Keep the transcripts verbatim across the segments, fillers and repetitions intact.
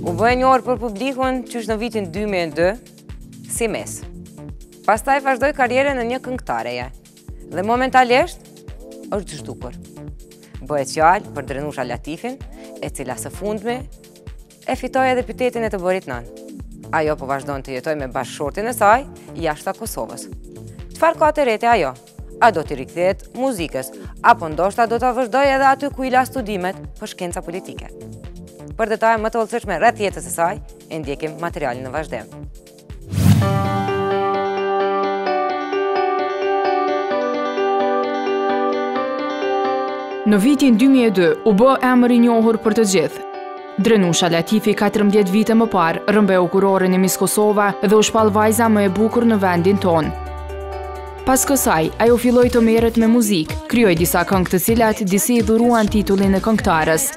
U bëhe njohur për publikun qysh në vitin dy mijë e dy si Mes. Pastaj vazhdoi karrierën në një këngëtareje dhe momentalisht është zhdukur. Bëhet fjalë për Drenusha Latifin, e cila së fundmi e fitoi edhe pytetin e të bërit nën. Ajo po vazhdon të jetoj me bashkëshortin e saj jashtë Kosovës. Çfarë ka të rete ajo? A do t'i rikthehet muzikës, apo ndoshta do t'a vazhdoj edhe aty ku i la studimet për shkenca politike? Për detaje më të hollësishme rreth jetës së saj, e ndjekim materialin në vazhdim. Në vitin dy mijë e dy u bë emër i njohur për të gjithë. Drenusha Latifi katërmbëdhjetë vite më parë rrëmbeu kurorin e Miss Kosova dhe u shpall vajza më e bukur në vendin tonë. Pas kësaj, ajo filloi të merret me muzikë, krijoi disa këngë të cilat disi i dhuruan titullin e këngëtares.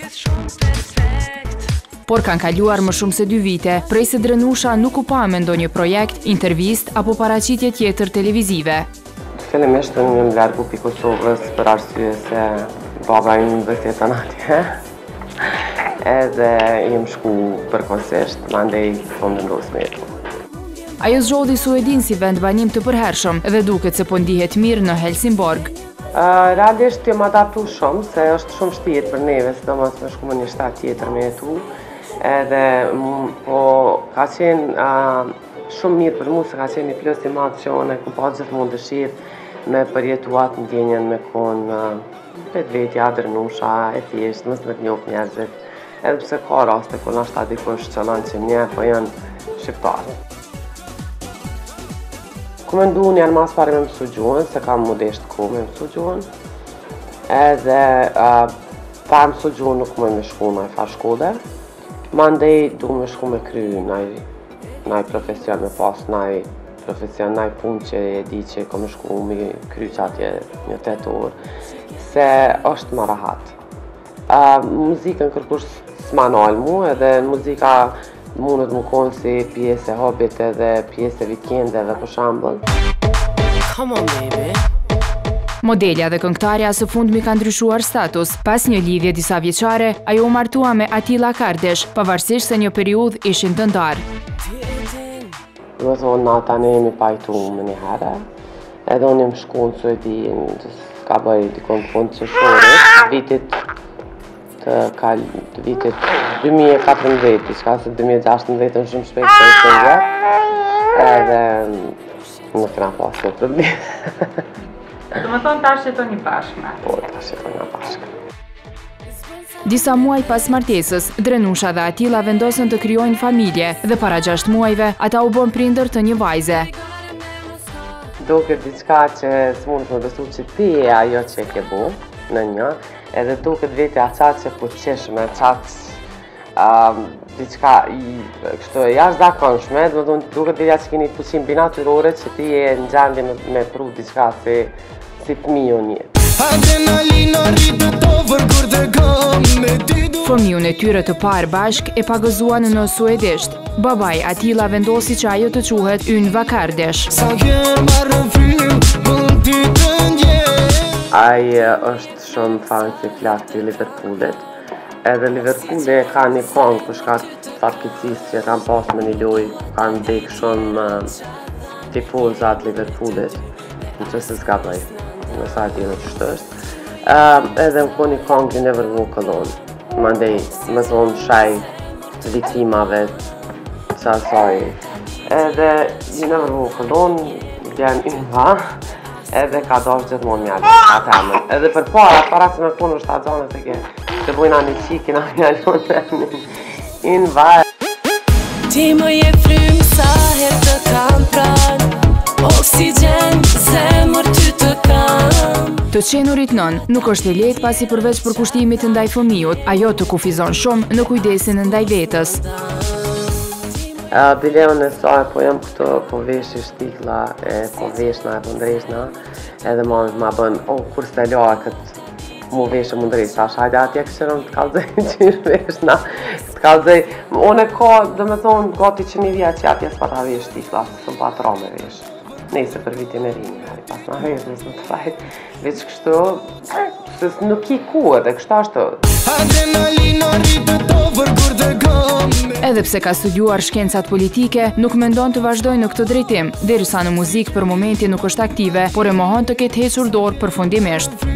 Por kanë kaluar më shumë se dy vite, prej se Drenusha nuk u pa me ndonjë projekt, intervistë apo paraqitje tjetër televizive. Fillimisht unë jam largu pi Kosovës për arsye se baba im vërteton atje. Edhe jem shku për koncert, mandej po vendos me jetu. Ajo zgjodhi Suedin si vend banim të përhershëm dhe duket se po ndihet mirë në Helsingborg. Uh, realisht jam adaptu shumë, se është shumë shtirë për neve, sidomos me shku në një shtat tjetër me jetu. Edhe po ka qenë uh, shumë mirë për mu, se ka qenë një plus i madh që unë ku pa gjithmonë dëshirë me përjetuat ndjenjen me konë vetvetja, Drenusha, e thjeshtë, mos me të njoh njerëzit. Edhe pse ka raste kur nashta dikush qëllon që një, po janë shqiptarë. Ku me ndu një mas pare me mësu gjuhën, se kam modesht ku me mësu gjuhën. Edhe uh, pa mësu gjuhën nuk me me shku në far shkolle. Mandej du me shku me kry nëj profesion me pas, nëj profesion, nëj punë që e di që kom shku me kry që atje një tetë orë, se është më rahat. Uh, muzikën kërkush s'ma nalë mu, edhe muzika mundet më konë si pjesë e hobit edhe pjesë e vikendeve për shambull. Come on, baby. Modelja dhe këngëtarja së fundmi ka ndryshuar status. Pas një lidhje disa vjeçare, ajo u martua me Atilla Kardesh, pavarësisht se një periudhë ishin të ndarë. Do të thonë, nata ne jemi pajtu më një herë, edhe unë jem shku në Suedi, ka bëj dikon fund qëshorit, vitit të kal, vitit dy mijë e katërmbëdhjetë, diçka se dy mijë e gjashtëmbëdhjetë në shumë shpejt të e shëngjë, edhe nuk këna pas të problem. Do më thonë tash jetoni bashkë. Po, tash jetoni bashkë. Disa muaj pas martesës, Drenusha dhe Atilla vendosën të krijojnë familje dhe para gjashtë muajve ata u bën prindër të një vajze. Duket diçka që s'mund të më besu që ti e ajo që e ke bu në një, edhe duket vete aqat që po qeshme, aqat um, diçka i kështu e jashtëzakonshme, do të thonë duket veja që keni pushim binatyrore që ti e në gjendje me, me pru diçka si, si fëmiju një. Fëmijën e tyre të parë bashk e pagëzuan në suedisht. Babaj Atilla vendosi që ajo të quhet Ynva Kardesh. Ai është shumë fan që flak të Liverpoolit. Edhe Liverpooli ka një këngë për shkak fatkeqësisë që kanë pas me një lojë, kanë ndek shumë uh, tifozat Liverpoolit, në që se s'gaboj, në sa ti në qështë është. Uh, edhe më ko një këngë You Never Walk Alone. Mandej me thonë shaj të viktimave që asaj. Edhe You Never Walk Alone, vjen Ynva, edhe ka dosh gjithmonë mjallë, atë emën. Edhe për para, para se me punë është atë zonë të ke, të bujna një qikina mjallon të Ynva. Ti më je frymë sa her të kam pranë, oksigen, zemër ty të kam. Të qenurit nën nuk është e lehtë pasi përveç përkushtimit ndaj fëmijut, ajo të kufizon shumë në kujdesin ndaj vetës. Uh, Bileon e saj, po jam këto, po vesh i shtikla, e po veshna, e po ndreshna, edhe ma ma bën, o, oh, kur s'te loa këtë mu veshë mu ndresh, thash, hajde atje këshërëm të kalzej që i veshna, të kalzej, unë e ka, dhe me thonë, gati që një vija që atje s'pa ta vesh shtikla, s'ëm pa tra me vesh. Nese për vitin e rinjë, pas në hezës në të fajt, veç kështu, se nuk i ku edhe kështu ashtu. Edhe pse ka studiuar shkencat politike, nuk mendon të vazhdojë në këtë drejtim, derisa në muzikë për momentin nuk është aktive, por e mohon të ketë hequr dorë përfundimisht.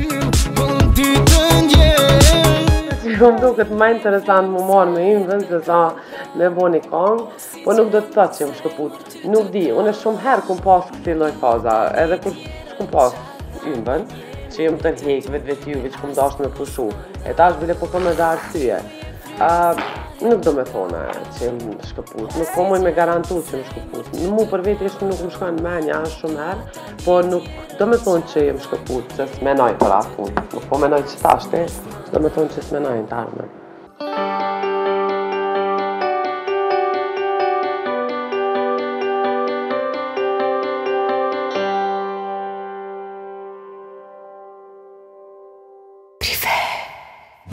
Më duket më interesant më marrë me ymën se sa me bo një këngë, po nuk do të thotë që jam shkëput. Nuk di, unë shumë herë kum pas këti lloj faza, edhe kur s'kum pas ymën, që jem të nhek vetë vetë juve që kum dashur me pushu. E tash bile po kam edhe arsye. Uh, nuk do me thone që jem shkëput, nuk po mujnë me garantu që jem shkëput. Në mu për vetë ishtë nuk më shkojnë menja shumë herë, po nuk do me thonë që jem shkëput, që s'menoj për atë punë. Nuk po menoj që tashte, do me thonë që s'menoj në tarme.